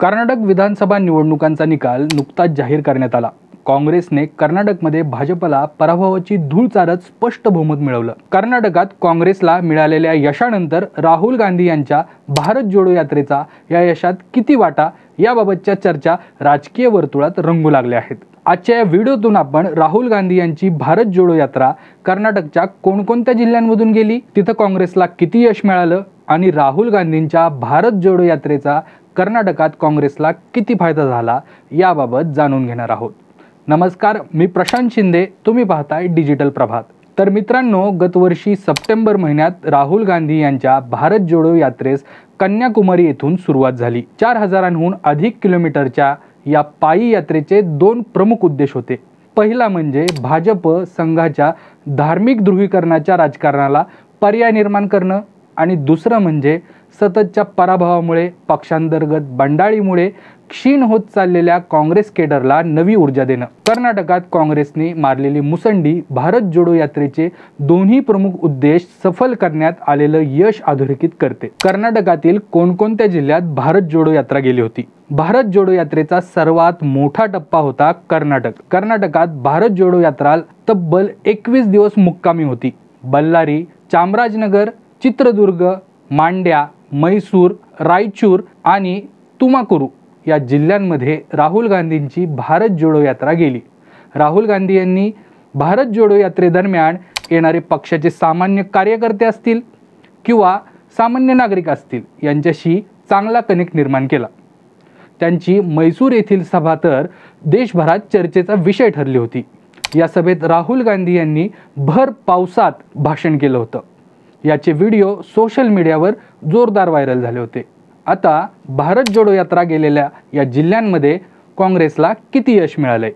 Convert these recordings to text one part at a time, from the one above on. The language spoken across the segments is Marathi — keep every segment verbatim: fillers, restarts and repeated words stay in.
कर्नाटक विधानसभा निवडणुकांचा निकाल नुकताच जाहीर करण्यात आला। काँग्रेसने कर्नाटकमध्ये भाजपला पराभवाची धूळ चारत स्पष्ट बहुमत मिळवलं। कर्नाटकात काँग्रेसला मिळालेल्या यशानंतर राहुल गांधी यांच्या भारत जोडो यात्रेचा या यशात किती वाटा याबाबतच्या चर्चा राजकीय वर्तुळात रंगू लागल्या आहेत। आजच्या या व्हिडिओतून आपण राहुल गांधी यांची भारत जोडो यात्रा कर्नाटकच्या कोणकोणत्या जिल्ह्यांमधून गेली, तिथं काँग्रेसला किती यश मिळालं आणि राहुल गांधींच्या भारत जोडो यात्रेचा कर्नाटकात काँग्रेसला किती फायदा झाला याबाबत जाणून घेणार आहोत। नमस्कार, मी प्रशांत शिंदे, तुम्ही पाहताय डिजिटल प्रभात। तर मित्रांनो, गतवर्षी सप्टेंबर महिन्यात राहुल गांधी यांच्या भारत जोडो यात्रेस कन्याकुमारी येथून सुरुवात झाली। चार हजारांहून अधिक किलोमीटरच्या या पायी यात्रेचे दोन प्रमुख उद्देश होते। पहिला म्हणजे भाजप संघाच्या धार्मिक ध्रुवीकरणाच्या राजकारणाला पर्याय निर्माण करणं आणि दुसरं म्हणजे सततच्या पराभवामुळे पक्षांतर्गत बंडाळीमुळे क्षीण होत चाललेल्या काँग्रेस केडरला नवी ऊर्जा देणं। कर्नाटकात काँग्रेसने मारलेली मुसंडी भारत जोडो यात्रेचे दोन्ही प्रमुख उद्देश सफल करण्यात आलेलं यश अधोरेखित करते। कर्नाटकातील कोणकोणत्या जिल्ह्यात भारत जोडो यात्रा गेली होती? भारत जोडो यात्रेचा सर्वात मोठा टप्पा होता कर्नाटक। कर्नाटकात भारत जोडो यात्रा तब्बल एकवीस दिवस मुक्कामी होती। बल्लारी, चामराजनगर, चित्रदुर्ग, मांड्या, मैसूर, रायचूर आणि तुमाकुरू या जिल्ह्यांमध्ये राहुल गांधींची भारत जोडो यात्रा गेली। राहुल गांधी यांनी भारत जोडो यात्रेदरम्यान येणारे पक्षाचे सामान्य कार्यकर्ते असतील किंवा सामान्य नागरिक असतील यांच्याशी चांगला कनेक्ट निर्माण केला। त्यांची मैसूर येथील सभा तर देशभरात चर्चेचा विषय ठरली होती। या सभेत राहुल गांधी यांनी भर पावसात भाषण केलं होतं। याचे व्हिडिओ सोशल मीडियावर जोरदार व्हायरल झाले होते। आता भारत जोडो यात्रा गेलेल्या या जिल्ह्यांमध्ये काँग्रेसला किती यश मिळाले?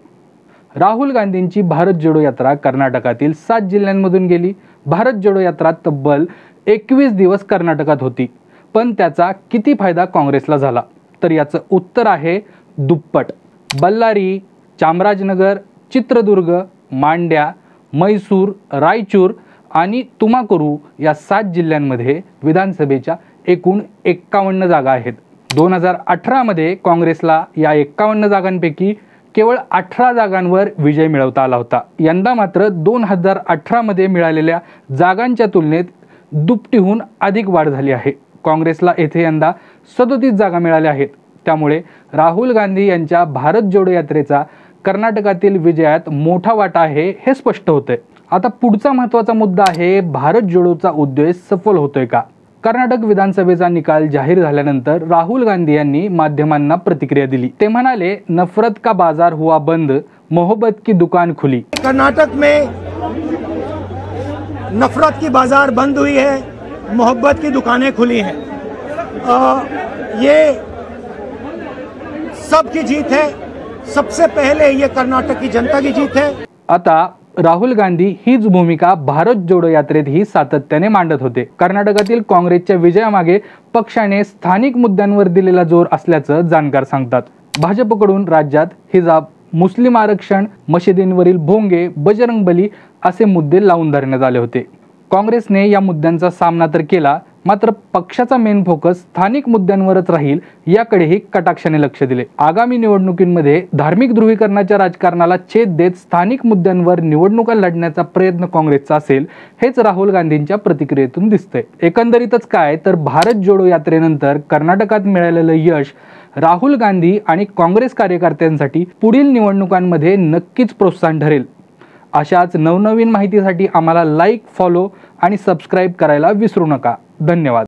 राहुल गांधींची भारत जोडो यात्रा कर्नाटकातील सात जिल्ह्यांमधून गेली। भारत जोडो यात्रा तब्बल एकवीस दिवस कर्नाटकात होती, पण त्याचा किती फायदा काँग्रेसला झाला? तर याचं उत्तर आहे दुप्पट। बल्लारी, चामराजनगर, चित्रदुर्ग, मांड्या, मैसूर, रायचूर आणि तुमाकुरू या सात जिल्ह्यांमध्ये विधानसभेच्या एकूण एक्कावन्न जागा आहेत। दोन हजार अठरा मध्ये काँग्रेसला या एक्कावन्न जागांपैकी केवळ अठरा जागांवर विजय मिळवता आला होता। यंदा मात्र दोन हजार अठरा मध्ये मिळालेल्या जागांच्या तुलनेत दुपटीहून अधिक वाढ झाली आहे। काँग्रेसला येथे यंदा सदोतीस जागा मिळाल्या आहेत। त्यामुळे राहुल गांधी यांच्या भारत जोडो यात्रेचा कर्नाटकातील विजयात मोठा वाटा आहे हे स्पष्ट होतंय। आता पुढचा महत्त्वाचा मुद्दा आहे, भारत जोडोचा उद्देश सफल होतोय का? कर्नाटक विधानसभेचा निकाल जाहीर झाल्यानंतर राहुल गांधी यांनी माध्यमांना प्रतिक्रिया दिली। ते म्हणाले, नफरत का बाजार हुआ बंद, मोहब्बत की दुकान खुली। कर्नाटक में नफरत की बाजार बंद हुई है, मोहब्बत की दुकानें खुली हैं। आ, ये सबकी जीत है। सबसे पहले ये कर्नाटक की जनता की जीत है। आता राहुल गांधी हीच भूमिका भारत जोडो यात्रेतही सातत्याने मांडत होते। कर्नाटकातील काँग्रेसच्या विजयामागे पक्षाने स्थानिक मुद्द्यांवर दिलेला जोर असल्याचं जाणकार सांगतात। भाजपकडून राज्यात हिजाब, मुस्लिम आरक्षण, मशिदींवरील भोंगे, बजरंगबली असे मुद्दे लावून धरण्यात आले होते। काँग्रेसने या मुद्द्यांचा सामना तर केला, मात्र पक्षाचा मेन फोकस स्थानिक मुद्द्यांवरच राहील याकडेही कटाक्षाने लक्ष दिले। आगामी निवडणुकीमध्ये धार्मिक ध्रुवीकरणाच्या राजकारणाला छेद देत स्थानिक मुद्द्यांवर निवडणुका लढण्याचा प्रयत्न काँग्रेसचा असेल, हेच राहुल गांधींच्या प्रतिक्रियेतून दिसतंय। एकंदरीतच काय तर भारत जोडो यात्रेनंतर कर्नाटकात मिळालेलं यश राहुल गांधी आणि काँग्रेस कार्यकर्त्यांसाठी पुढील निवडणुकांमध्ये नक्कीच प्रोत्साहन ठरेल। अशाच नवनवीन माहितीसाठी आम्हाला लाईक, फॉलो आणि सबस्क्राईब करायला विसरू नका। धन्यवाद।